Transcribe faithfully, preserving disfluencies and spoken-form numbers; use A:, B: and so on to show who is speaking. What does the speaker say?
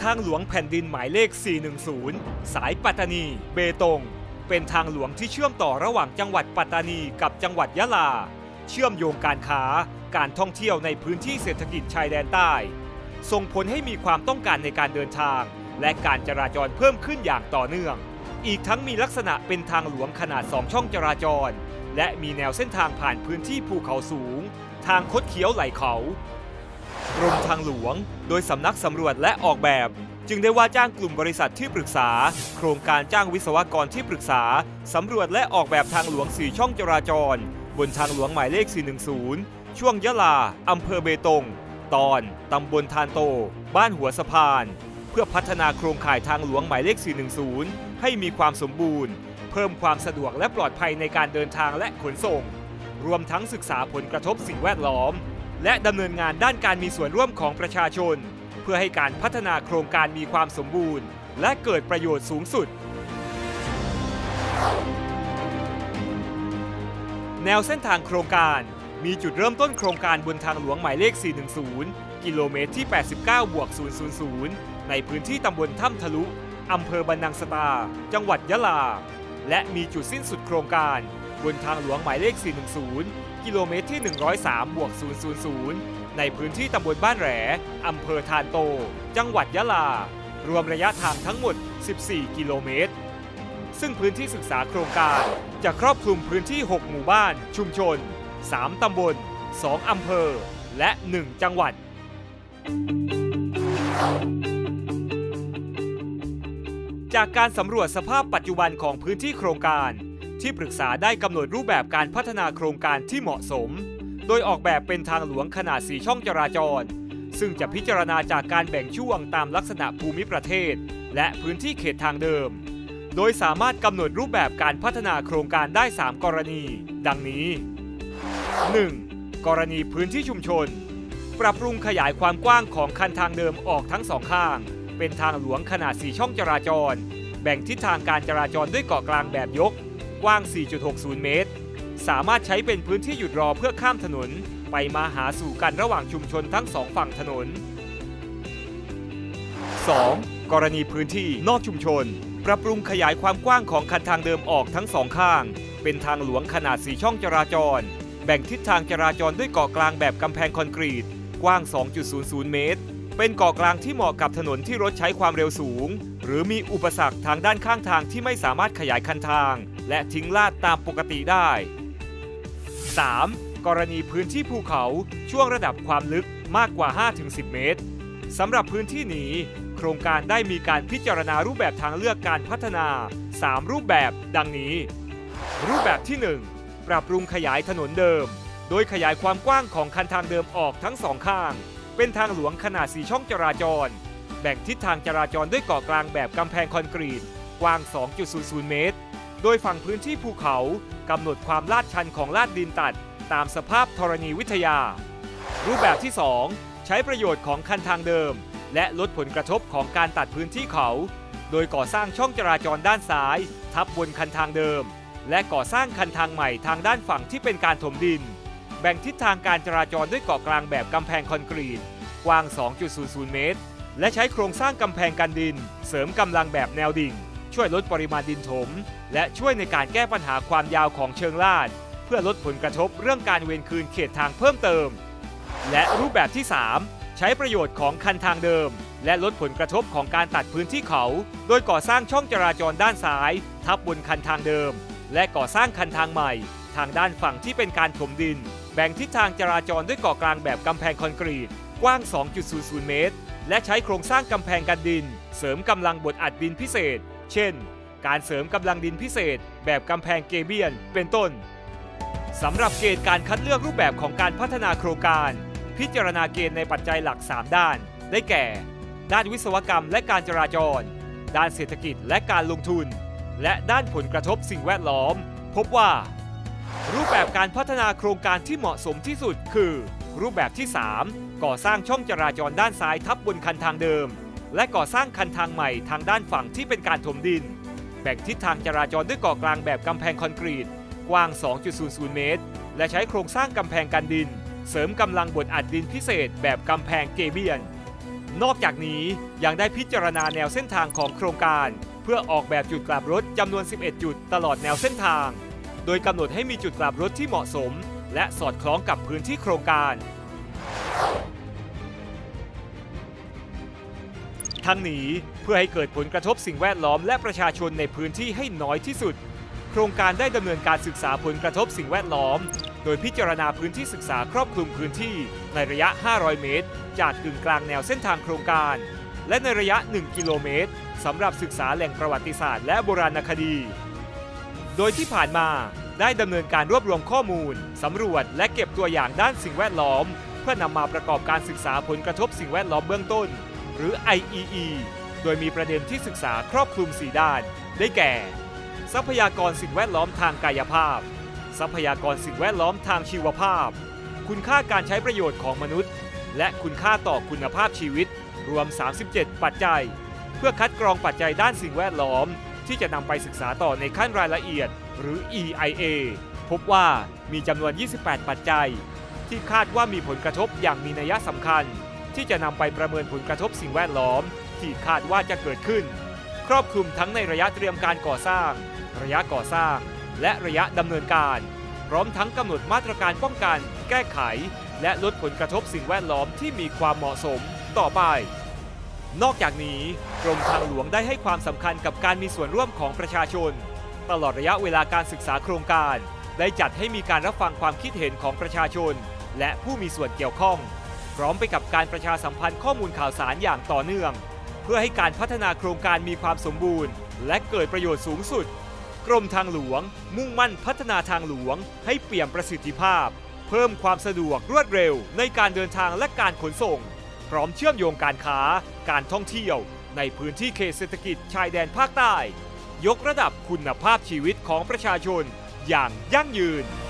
A: ทางหลวงแผ่นดินหมายเลข สี่หนึ่งศูนย์ สายปัตตานีเบตงเป็นทางหลวงที่เชื่อมต่อระหว่างจังหวัดปัตตานีกับจังหวัดยะลาเชื่อมโยงการค้าการท่องเที่ยวในพื้นที่เศรษฐกิจชายแดนใต้ส่งผลให้มีความต้องการในการเดินทางและการจราจรเพิ่มขึ้นอย่างต่อเนื่องอีกทั้งมีลักษณะเป็นทางหลวงขนาดสองช่องจราจรและมีแนวเส้นทางผ่านพื้นที่ภูเขาสูงทางคดเคี้ยวไหลเขากรมทางหลวงโดยสำนักสำรวจและออกแบบจึงได้ว่าจ้างกลุ่มบริษัทที่ปรึกษาโครงการจ้างวิศวกรที่ปรึกษาสำรวจและออกแบบทางหลวงสี่ช่องจราจรบนทางหลวงหมายเลข สี่หนึ่งศูนย์ ช่วงยะลาอำเภอเบตงตอนตำบลทานโตบ้านหัวสะพานเพื่อพัฒนาโครงข่ายทางหลวงหมายเลข สี่หนึ่งศูนย์ ให้มีความสมบูรณ์เพิ่มความสะดวกและปลอดภัยในการเดินทางและขนส่งรวมทั้งศึกษาผลกระทบสิ่งแวดล้อมและดำเนินงานด้านการมีส่วนร่วมของประชาชนเพื่อให้การพัฒนาโครงการมีความสมบูรณ์และเกิดประโยชน์สูงสุดแนวเส้นทางโครงการมีจุดเริ่มต้นโครงการบนทางหลวงหมายเลข สี่หนึ่งศูนย์ กิโลเมตรที่ แปดสิบเก้าบวกศูนย์ศูนย์ศูนย์ ในพื้นที่ตำบลถ้ำทะลุอำเภอบันนังสตาจังหวัดยะลาและมีจุดสิ้นสุดโครงการบนทางหลวงหมายเลข สี่หนึ่งศูนย์ กิโลเมตรที่ หนึ่งร้อยสามบวกศูนย์ศูนย์ศูนย์ ในพื้นที่ตำบลบ้านแหลอำเภอทานโตจังหวัดยะลารวมระยะทางทั้งหมด สิบสี่ กิโลเมตรซึ่งพื้นที่ศึกษาโครงการจะครอบคลุมพื้นที่ หก หมู่บ้านชุมชน สาม ตำบล สอง อำเภอและ หนึ่ง จังหวัดจากการสำรวจสภาพปัจจุบันของพื้นที่โครงการที่ปรึกษาได้กำหนดรูปแบบการพัฒนาโครงการที่เหมาะสมโดยออกแบบเป็นทางหลวงขนาดสี่ช่องจราจรซึ่งจะพิจารณาจากการแบ่งช่วงตามลักษณะภูมิประเทศและพื้นที่เขตทางเดิมโดยสามารถกำหนดรูปแบบการพัฒนาโครงการได้สามกรณีดังนี้ หนึ่ง กรณีพื้นที่ชุมชนปรับปรุงขยายความกว้างของคันทางเดิมออกทั้งสองข้างเป็นทางหลวงขนาดสี่ช่องจราจรแบ่งทิศทางการจราจรด้วยเกาะกลางแบบยกกว้าง สี่จุดหกศูนย์ เมตรสามารถใช้เป็นพื้นที่หยุดรอเพื่อข้ามถนนไปมาหาสู่กันระหว่างชุมชนทั้งสองฝั่งถนน สอง กรณีพื้นที่นอกชุมชนปรับปรุงขยายความกว้างของคันทางเดิมออกทั้งสองข้างเป็นทางหลวงขนาดสี่ช่องจราจรแบ่งทิศทางจราจรด้วยเกาะกลางแบบกำแพงคอนกรีตกว้าง สองจุดศูนย์ศูนย์ เมตรเป็นเกาะกลางที่เหมาะกับถนนที่รถใช้ความเร็วสูงหรือมีอุปสรรคทางด้านข้างทางที่ไม่สามารถขยายคันทางและทิ้งลาดตามปกติได้ สาม กรณีพื้นที่ภูเขาช่วงระดับความลึกมากกว่า ห้าถึงสิบ เมตรสำหรับพื้นที่นี้โครงการได้มีการพิจารณารูปแบบทางเลือกการพัฒนาสามรูปแบบดังนี้รูปแบบที่ หนึ่ง ปรับปรุงขยายถนนเดิมโดยขยายความกว้างของคันทางเดิมออกทั้งสองข้างเป็นทางหลวงขนาดสี่ช่องจราจรแบ่งทิศทางจราจรด้วยเกาะกลางแบบกำแพงคอนกรีตกว้าง สองจุดศูนย์ศูนย์ เมตรโดยฝั่งพื้นที่ภูเขากำหนดความลาดชันของลาดดินตัดตามสภาพธรณีวิทยารูปแบบที่ สอง ใช้ประโยชน์ของคันทางเดิมและลดผลกระทบของการตัดพื้นที่เขาโดยก่อสร้างช่องจราจรด้านซ้ายทับบนคันทางเดิมและก่อสร้างคันทางใหม่ทางด้านฝั่งที่เป็นการถมดินแบ่งทิศทางการจราจรด้วยเกาะกลางแบบกำแพงคอนกรีตกว้าง สองจุดศูนย์ศูนย์ เมตรและใช้โครงสร้างกำแพงกันดินเสริมกำลังแบบแนวดิ่งช่วยลดปริมาณดินถมและช่วยในการแก้ปัญหาความยาวของเชิงลาดเพื่อลดผลกระทบเรื่องการเวรคืนเขตทางเพิ่มเติมและรูปแบบที่ สาม ใช้ประโยชน์ของคันทางเดิมและลดผลกระทบของการตัดพื้นที่เขาโดยก่อสร้างช่องจราจรด้านซ้ายทับบนคันทางเดิมและก่อสร้างคันทางใหม่ทางด้านฝั่งที่เป็นการถมดินแบ่งทิศทางจราจรด้วยเกาะกลางแบบกำแพงคอนกรีตกว้าง สองจุดศูนย์ศูนย์ เมตรและใช้โครงสร้างกำแพงกันดินเสริมกำลังบดอัดดินพิเศษเช่นการเสริมกำลังดินพิเศษแบบกำแพงเกเบียนเป็นต้นสำหรับเกณฑ์การคัดเลือกรูปแบบของการพัฒนาโครงการพิจารณาเกณฑ์ในปัจจัยหลักสามด้านได้แก่ด้านวิศวกรรมและการจราจรด้านเศรษฐกิจและการลงทุนและด้านผลกระทบสิ่งแวดล้อมพบว่ารูปแบบการพัฒนาโครงการที่เหมาะสมที่สุดคือรูปแบบที่ สาม ก่อสร้างช่องจราจรด้านซ้ายทับบนคันทางเดิมและก่อสร้างคันทางใหม่ทางด้านฝั่งที่เป็นการถมดินแบ่งทิศทางจราจรด้วยเกาะกลางแบบกำแพงคอนกรีตกว้าง สองจุดศูนย์ศูนย์ เมตรและใช้โครงสร้างกำแพงกันดินเสริมกำลังบดอัดดินพิเศษแบบกำแพงเกเบียนนอกจากนี้ยังได้พิจารณาแนวเส้นทางของโครงการเพื่อออกแบบจุดกลับรถจำนวน สิบเอ็ด จุดตลอดแนวเส้นทางโดยกำหนดให้มีจุดกลับรถที่เหมาะสมและสอดคล้องกับพื้นที่โครงการทั้งนี้เพื่อให้เกิดผลกระทบสิ่งแวดล้อมและประชาชนในพื้นที่ให้น้อยที่สุดโครงการได้ดำเนินการศึกษาผลกระทบสิ่งแวดล้อมโดยพิจารณาพื้นที่ศึกษาครอบคลุมพื้นที่ในระยะห้าร้อยเมตรจากกึ่งกลางแนวเส้นทางโครงการและในระยะหนึ่งกิโลเมตรสำหรับศึกษาแหล่งประวัติศาสตร์และโบราณคดีโดยที่ผ่านมาได้ดำเนินการรวบรวมข้อมูลสำรวจและเก็บตัวอย่างด้านสิ่งแวดล้อมเพื่อนำมาประกอบการศึกษาผลกระทบสิ่งแวดล้อมเบื้องต้นหรือ ไอ อี อี โดยมีประเด็นที่ศึกษาครอบคลุมสี่ด้านได้แก่ทรัพยากรสิ่งแวดล้อมทางกายภาพทรัพยากรสิ่งแวดล้อมทางชีวภาพคุณค่าการใช้ประโยชน์ของมนุษย์และคุณค่าต่อคุณภาพชีวิตรวมสามสิบเจ็ดปัจจัยเพื่อคัดกรองปัจจัยด้านสิ่งแวดล้อมที่จะนำไปศึกษาต่อในขั้นรายละเอียดหรือ อี ไอ เอ พบว่ามีจำนวนยี่สิบแปดปัจจัยที่คาดว่ามีผลกระทบอย่างมีนัยสำคัญที่จะนำไปประเมินผลกระทบสิ่งแวดล้อมที่คาดว่าจะเกิดขึ้นครอบคลุมทั้งในระยะเตรียมการก่อสร้างระยะก่อสร้างและระยะดำเนินการพร้อมทั้งกำหนดมาตรการป้องกันแก้ไขและลดผลกระทบสิ่งแวดล้อมที่มีความเหมาะสมต่อไปนอกจากนี้กรมทางหลวงได้ให้ความสำคัญกับการมีส่วนร่วมของประชาชนตลอดระยะเวลาการศึกษาโครงการได้จัดให้มีการรับฟังความคิดเห็นของประชาชนและผู้มีส่วนเกี่ยวข้องพร้อมไปกับการประชาสัมพันธ์ข้อมูลข่าวสารอย่างต่อเนื่องเพื่อให้การพัฒนาโครงการมีความสมบูรณ์และเกิดประโยชน์สูงสุดกรมทางหลวงมุ่งมั่นพัฒนาทางหลวงให้เปี่ยมประสิทธิภาพเพิ่มความสะดวกรวดเร็วในการเดินทางและการขนส่งพร้อมเชื่อมโยงการค้าการท่องเที่ยวในพื้นที่เขตเศรษฐกิจชายแดนภาคใต้ยกระดับคุณภาพชีวิตของประชาชนอย่างยั่งยืน